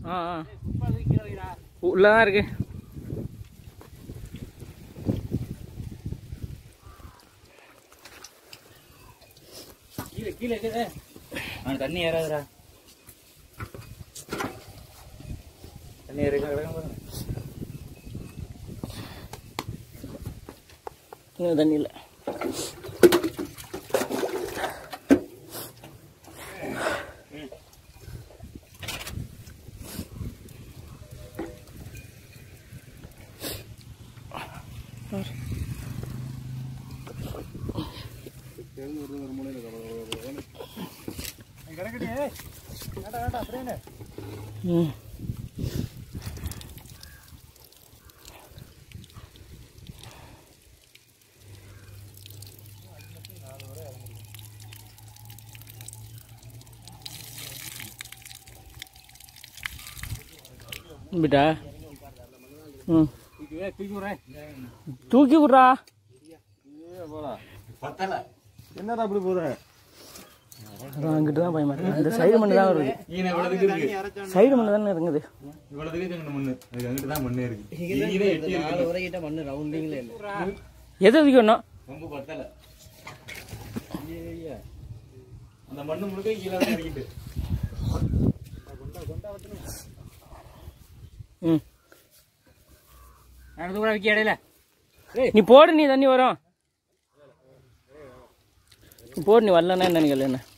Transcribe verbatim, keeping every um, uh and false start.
ஆ ஆ உள்ளதான் இருக்கு. கீழே கீழே இருக்குது. தண்ணி ஏறாதுடா. தண்ணி ஏற தண்ணி இல்லை. பிட்டா ம் தூக்கி விட்றா. என்னடா அப்படி போற? அங்கிட்டு தான் பயமா இருக்கு. இந்த சைடு மண்ணு தான் வருது. சைடு மண்ணு தானே இருக்குது. எது அதிகம் நீ போடு, நீ தண்ணி வரும். நீ போடு, நீ வரலன்னா என்ன கேளு என்ன.